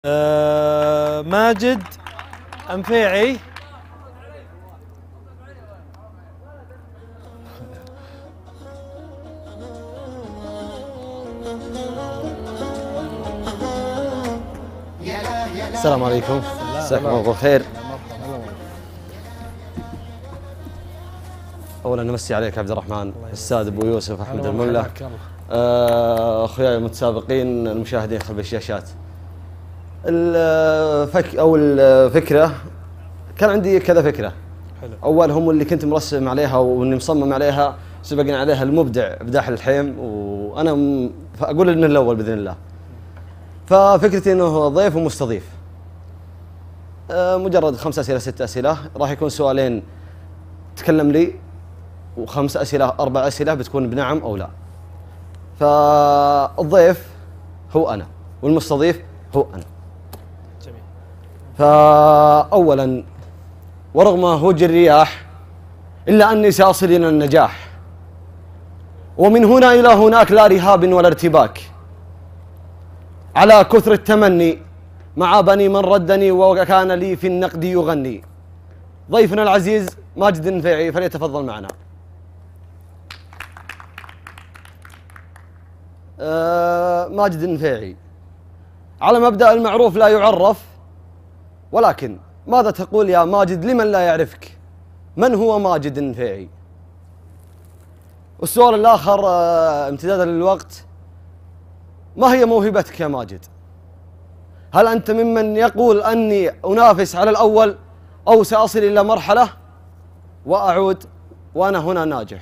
ماجد أنفيعي. السلام عليكم، مساكم الله بالخير. اولا نمسي عليك عبد الرحمن، الاستاذ ابو يوسف، احمد الملا، اخوياي المتسابقين المشاهدين خلف الشاشات. الفكره كان عندي كذا فكره. حلو. اولهم اللي كنت مرسم عليها واني مصمم عليها، سبقنا عليها المبدع بداح الحيم، وانا اقول انه الاول باذن الله. ففكرتي انه ضيف ومستضيف. مجرد 5 أسئلة 6 أسئلة، راح يكون سؤالين تكلم لي، و5 أسئلة 4 أسئلة بتكون بنعم أو لا. فالضيف هو أنا والمستضيف هو أنا. جميل. فأولا، ورغم هوج الرياح إلا أني سأصل إلى النجاح، ومن هنا إلى هناك لا رهاب ولا ارتباك، على كثر التمني مع بني من ردني وكان لي في النقد يغني. ضيفنا العزيز ماجد النفيعي فليتفضل معنا. ماجد النفيعي على مبدأ المعروف لا يعرف، ولكن ماذا تقول يا ماجد لمن لا يعرفك؟ من هو ماجد النفيعي؟ والسؤال الآخر امتدادا للوقت، ما هي موهبتك يا ماجد؟ هل أنت ممن يقول أني أنافس على الأول أو سأصل إلى مرحلة وأعود وأنا هنا ناجح؟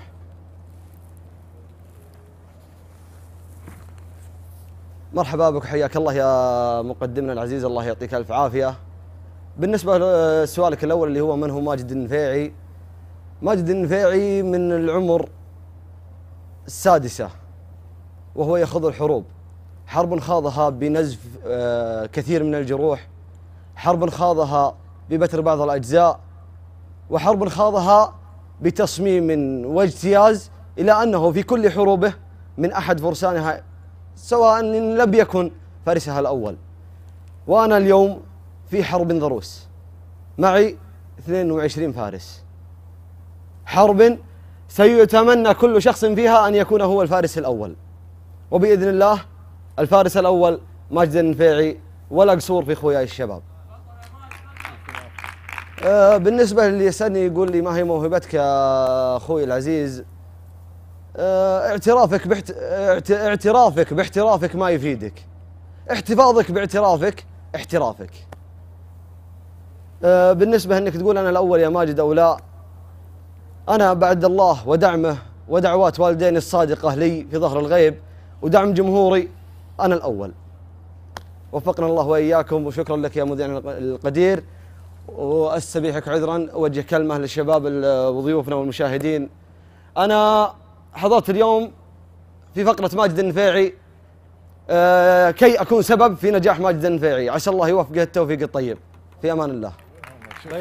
مرحبا بك، حياك الله يا مقدمنا العزيز، الله يعطيك ألف عافية. بالنسبة لسؤالك الأول اللي هو من هو ماجد النفيعي؟ ماجد النفيعي من العمر السادسة وهو يخوض الحروب، حرب خاضها بنزف كثير من الجروح، حرب خاضها ببتر بعض الأجزاء، وحرب خاضها بتصميم واجتياز، إلى أنه في كل حروبه من أحد فرسانها، سواء إن لم يكن فارسها الأول. وأنا اليوم في حرب ضروس، معي 22 فارس، حرب سيتمنى كل شخص فيها أن يكون هو الفارس الأول، وبإذن الله الفارس الأول ماجد النفيعي، ولا قصور في خوياي الشباب. بالنسبة اللي يسألني يقول لي ما هي موهبتك يا أخوي العزيز، اعترافك باحترافك ما يفيدك، احتفاظك باعترافك احترافك. بالنسبة انك تقول انا الاول يا ماجد او لا، انا بعد الله ودعمه ودعوات والديني الصادقة لي في ظهر الغيب ودعم جمهوري انا الاول. وفقنا الله واياكم، وشكرا لك يا مذيع القدير، واستبيحك عذرا. اوجه كلمة للشباب وضيوفنا والمشاهدين. انا حضرت اليوم في فقرة ماجد النفيعي كي اكون سبب في نجاح ماجد النفيعي، عسى الله يوفقه التوفيق الطيب. في امان الله.